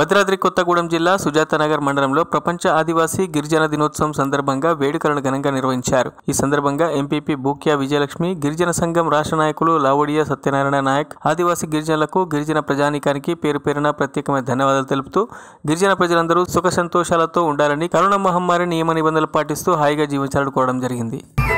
భద్రాద్రి కొత్తగూడెం జిల్లా సుజాతనగర్ మండలంలో ప్రపంచ ఆదివాసీ గిరిజన దినోత్సవం సందర్భంగా వేడుకలను ఘనంగా నిర్వహించారు. ఈ సందర్భంగా ఎంపీపీ బూక్యా విజయలక్ష్మి, గిరిజన సంఘం రాష్ట్ర నాయకులు లావడియా సత్యనారాయణ నాయక్ ఆదివాసీ గిరిజనులకు, గిరిజన ప్రజానీకానికి పేరు పేరున ప్రత్యేకమైన ధన్యవాదాలు తెలుపుతూ గిరిజన ప్రజలందరూ సుఖ సంతోషాలతో ఉండాలని, కరోనా మహమ్మారి నియమ నిబంధనలు పాటిస్తూ హాయిగా జీవించాలని కోరడం జరిగింది.